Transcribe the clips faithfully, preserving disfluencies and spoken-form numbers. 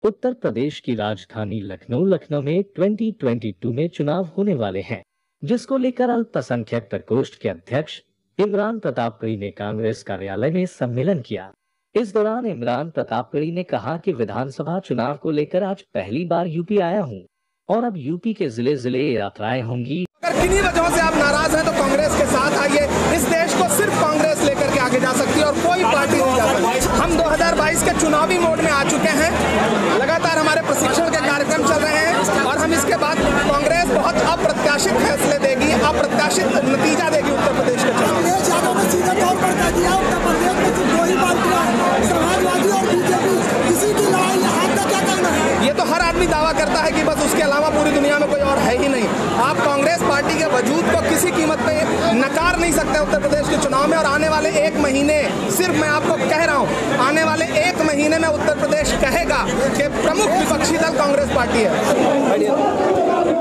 उत्तर प्रदेश की राजधानी लखनऊ लखनऊ में दो हज़ार बाईस में चुनाव होने वाले हैं, जिसको लेकर अल्पसंख्यक प्रकोष्ठ के अध्यक्ष इमरान प्रतापगढ़ी ने कांग्रेस कार्यालय में सम्मेलन किया। इस दौरान इमरान प्रतापगढ़ी ने कहा कि विधानसभा चुनाव को लेकर आज पहली बार यूपी आया हूं और अब यूपी के जिले जिले यात्राएं होंगी। अगर किन्हीं वजहों से आप नाराज हैं तो कांग्रेस के साथ आइए। इस देश को सिर्फ कांग्रेस लेकर के आगे जा सकती है और कोई पार्टी नहीं जा सकती। हम दो हज़ार बाईस के चुनावी मोड में आ चुके हैं। लगातार हमारे प्रशिक्षण के कार्यक्रम चल रहे हैं और हम इसके बाद कांग्रेस बहुत अप्रत्याशित फैसले देगी, अप्रत्याशित नतीजा देगी उत्तर प्रदेश के चुनाव में। ये तो हर आदमी दावा करता है कि बस उसके अलावा पूरी दुनिया में कोई और है ही नहीं। आप कांग्रेस पार्टी के वजूद को किसी कीमत पे नकार नहीं सकते उत्तर प्रदेश के चुनाव में। और आने वाले एक महीने, सिर्फ मैं आपको कह रहा हूँ, आने वाले एक महीने में उत्तर प्रदेश कहेगा कि प्रमुख विपक्षी दल कांग्रेस पार्टी है।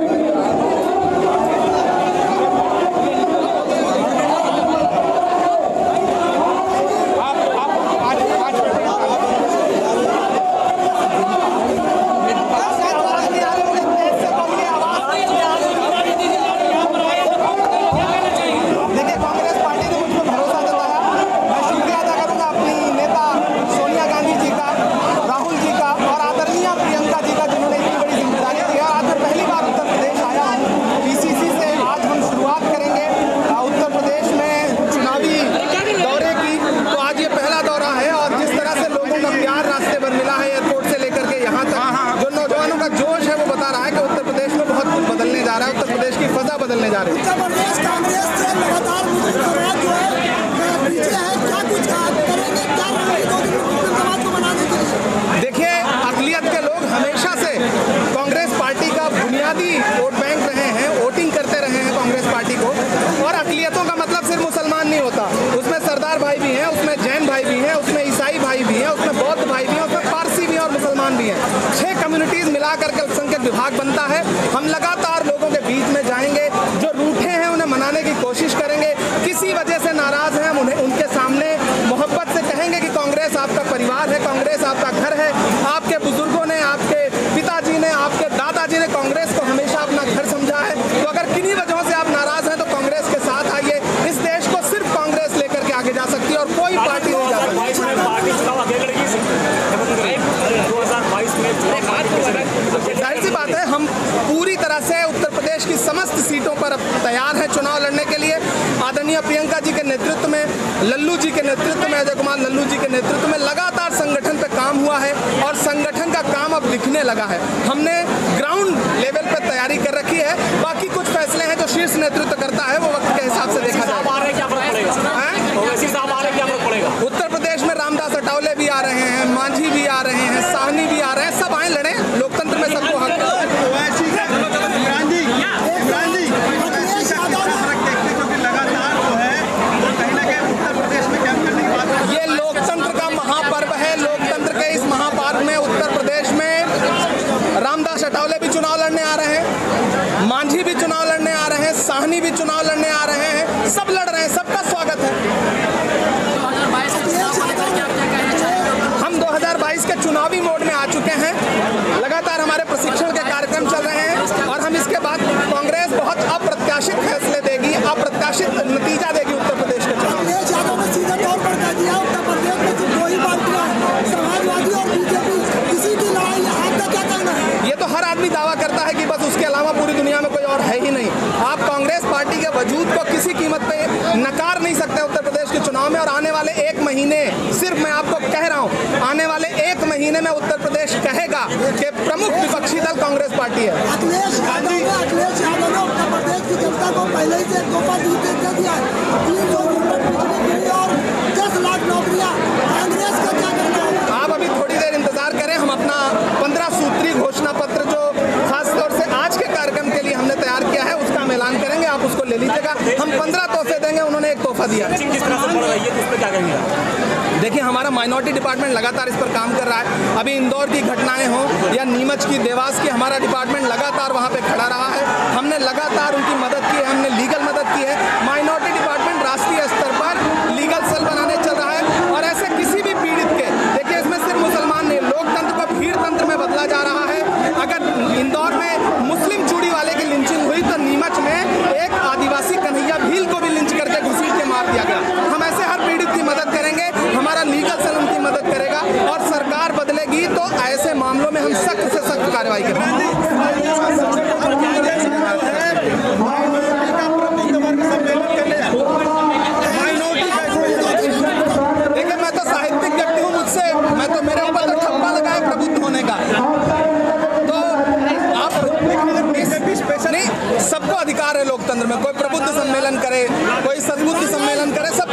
उत्तर प्रदेश की फजा बदलने जा रही है। उत्तर प्रदेश कांग्रेस से लगातार मुजफ्फराबाद जो है पीछे है, क्या कुछ करेंगे, क्या रणनीति को बनाने के लिए? देखिए, अकलियत के लोग हमेशा से कांग्रेस पार्टी का बुनियादी वोट बैंक रहे हैं, वोटिंग करते रहे हैं कांग्रेस पार्टी को। और अकलियतों का मतलब सिर्फ मुसलमान नहीं होता, उसमें सरदार भाई भी हैं, उसमें जैन भाई भी हैं, उसमें ईसाई भाई भी हैं, उसमें बौद्ध भाई भी हैं, उसमें पारसी भी हैं और मुसलमान भी हैं। छह कम्युनिटीज मिलाकर के अल्पसंख्यक विभाग बनता है। हम लगातार लोगों के बीच में जाएंगे, जो रूठे हैं उन्हें मनाने की कोशिश करेंगे, किसी वजह से नाराज हैं हम उन्हें उनके सामने मोहब्बत से कहेंगे कि कांग्रेस आपका परिवार है, कांग्रेस आपका घर है। आपके बुजुर्गों ने, आपके पिताजी ने, आपके दादाजी ने कांग्रेस को हमेशा अपना घर समझा है। तो अगर किन्हीं वजहों से आप नाराज हैं तो कांग्रेस के साथ आइए। इस देश को सिर्फ कांग्रेस लेकर के आगे जा सकती है और कोई पार्टी नहीं जा सकती। जाहिर सी बात है, हम पूरी तरह से उत्तर प्रदेश की समस्त सीटों पर अब तैयार हैं चुनाव लड़ने के लिए। आदरणीय प्रियंका जी के नेतृत्व में, लल्लू जी के नेतृत्व में, अजय कुमार लल्लू जी के नेतृत्व में लगातार संगठन पे काम हुआ है और संगठन का काम अब दिखने लगा है। हमने ग्राउंड लेवल पे तैयारी कर रखी है। बाकी कुछ फैसले हैं जो शीर्ष नेतृत्व करता है, वो वक्त के हिसाब से देखा जाएगा। उत्तर प्रदेश में रामदास अठावले भी आ रहे हैं, मांझी भी आ रहे हैं, साहनी भी आ रहे हैं। सब आए लड़े, लोकतंत्र में सबको हक है। ये लोकतंत्र का महापर्व है। लोकतंत्र के इस महापर्व में उत्तर प्रदेश में रामदास अठावले भी चुनाव लड़ने आ रहे हैं, मांझी भी चुनाव लड़ने आ रहे हैं, साहनी भी चुनाव लड़ने आ रहे हैं। सब लड़ रहे हैं, सबका स्वागत है। हम दो हज़ार बाईस के चुनावी मोड में आ चुके हैं। लगातार हमारे प्रशिक्षण के कार्यक्रम चल रहे हैं और हम इसके बाद कांग्रेस बहुत अप्रत्याशित फैसले देगी, अप्रत्याशित नतीजा देगी उत्तर प्रदेश के चुनाव में। सीधे तौर पर कह दिया, उत्तर प्रदेश में सिर्फ दो ही पार्टियां, समाजवादी और बीजेपी, किसी की लड़ाई है। आपका क्या कहना है? ये तो हर आदमी दावा करता है कि बस उसके अलावा पूरी दुनिया में कोई और है ही नहीं। आप कांग्रेस पार्टी के वजूद को किसी कीमत पे नकार नहीं सकते उत्तर प्रदेश के चुनाव में। और आने वाले एक महीने, सिर्फ मैं आपको कह रहा हूँ, आने वाले एक महीने में उत्तर प्रदेश कहेगा कि प्रमुख विपक्षी दल कांग्रेस पार्टी है। अखिलेश यादव ने अखिलेश यादव ने उत्तर प्रदेश की जनता को पहले ही से तोहफा दे दिया है, तीन सौ यूनिट बिजली फ्री और दस लाख नौकरियां। कांग्रेस का क्या करना है? आप अभी थोड़ी देर इंतजार करें। हम अपना पंद्रह सूत्री घोषणा पत्र जो खास तौर से आज के कार्यक्रम के लिए हमने तैयार किया है, उसका हम ऐलान करेंगे, आप उसको ले लीजिएगा। हम पंद्रह तोहफे देंगे, उन्होंने एक तोहफा दिया। देखिए, हमारा माइनॉरिटी डिपार्टमेंट लगातार इस पर काम कर रहा है। अभी इंदौर की घटनाएं हों या नीमच की, देवास की, हमारा डिपार्टमेंट लगातार वहां पे खड़ा रहा है। हमने लगातार उनकी मदद की है, हमने लीगल मदद की है। माइनॉरिटी डिपार्टमेंट राष्ट्रीय स्तर पर लीगल सेल बनाने चल रहा है और ऐसे किसी भी पीड़ित के, देखिए इसमें सिर्फ मुसलमान नहीं, लोकतंत्र को भीड़ तंत्र में बदला हम सख्त से सख्त कार्रवाई करेंगे। देखिए, मैं तो साहित्यिक व्यक्ति हूँ, मुझसे मैं तो मेरे ऊपर तो ठप्पा लगा है प्रबुद्ध होने का। तो आप नहीं, सबको अधिकार है लोकतंत्र में, कोई प्रबुद्ध सम्मेलन करे, कोई सद्बुद्ध सम्मेलन करे, सब